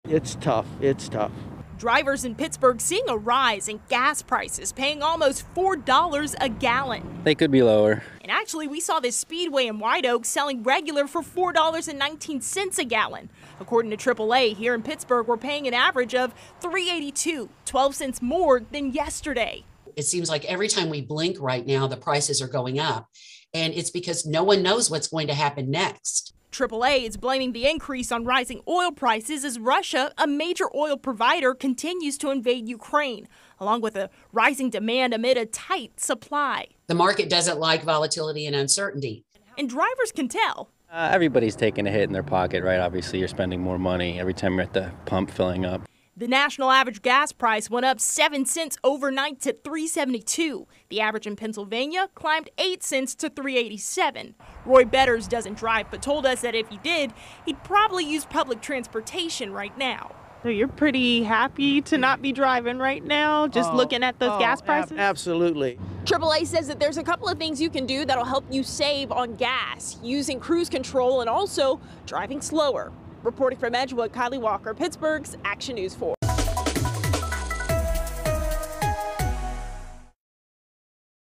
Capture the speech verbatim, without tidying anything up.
It's tough. It's tough. Drivers in Pittsburgh seeing a rise in gas prices, paying almost four dollars a gallon. They could be lower. And actually, we saw this Speedway in White Oak selling regular for four dollars and nineteen cents a gallon. According to triple A, here in Pittsburgh, we're paying an average of three eighty-two, twelve cents more than yesterday. It seems like every time we blink right now, the prices are going up. And it's because no one knows what's going to happen next. triple A is blaming the increase on rising oil prices as Russia, a major oil provider, continues to invade Ukraine, along with a rising demand amid a tight supply. The market doesn't like volatility and uncertainty. And drivers can tell. Uh, everybody's taking a hit in their pocket, right? Obviously, you're spending more money every time you're at the pump filling up. The national average gas price went up seven cents overnight to three seventy-two. The average in Pennsylvania climbed eight cents to three eighty-seven. Roy Betters doesn't drive, but told us that if he did, he'd probably use public transportation right now. So you're pretty happy to not be driving right now, just Oh, looking at those oh, gas prices? ab- absolutely. triple A says that there's a couple of things you can do that'll help you save on gas, using cruise control and also driving slower. Reporting from Edgewood, Kylie Walker, Pittsburgh's Action News four.